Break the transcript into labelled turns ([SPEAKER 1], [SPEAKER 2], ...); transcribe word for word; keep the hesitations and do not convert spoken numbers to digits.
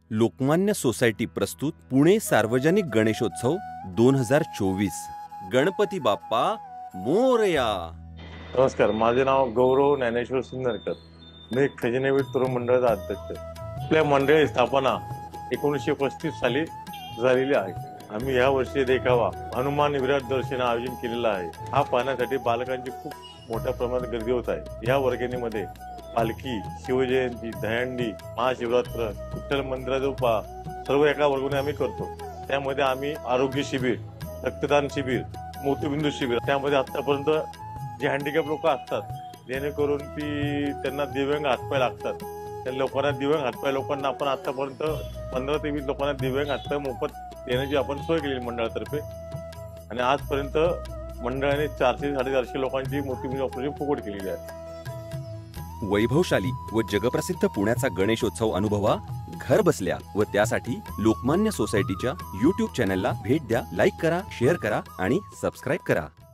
[SPEAKER 1] Lokmanya society प्रस्तुत पुणे सार्वजनिक गणेशोत्सव दोन हजार चोवीस। गणपती बाप्पा मोरया।
[SPEAKER 2] नमस्कार, माझे नाव गौरव ज्ञानेश्वर सुंदरकर। मी खजिनेवीर तरुण मंडळाचा अध्यक्ष। आपल्या मंडळाची स्थापना एकोणीसशे पस्तीस साली झालेली आहे। आम्ही या वर्षी देखावा हनुमान विराट दर्शन आयोजन केलेला आहे। हा पाहण्यासाठी बालकांची खूप मोठ्या प्रमाणात गर्दी होत आहे। या वर्गणीमध्ये पालखी, शिवजयंती, दहीहंडी, महाशिवरात्र, विठ्ठल मंदिराचा उपा सर्व एका वर्गाने आम्ही करतो। त्यामध्ये आम्ही आरोग्य शिबिर, रक्तदान शिबिर, मोतीबिंदू शिबिर, त्यामध्ये आतापर्यंत जे हँडिकॅप लोक असतात, जेणेकरून ती त्यांना दिव्यांग हातपाय लागतात, त्या लोकांना दिव्यांग हातपाय लोकांना आपण आतापर्यंत पंधरा ते वीस लोकांना दिव्यांग हातपाय मोफत देण्याची आपण सोय केली मंडळातर्फे। आणि आजपर्यंत मंडळाने चारशे साडेचारशे लोकांची मोतीबिंदू ऑपरेशन फुकट केलेली आहे।
[SPEAKER 1] वैभवशाली व जगप्रसिद्ध पुण्याचा गणेशोत्सव अनुभवा घर बसल्या व त्यासाठी लोकमान्य सोसायटीच्या यूट्यूब चॅनलला भेट द्या, लाईक करा, शेअर करा आणि सबस्क्राईब करा।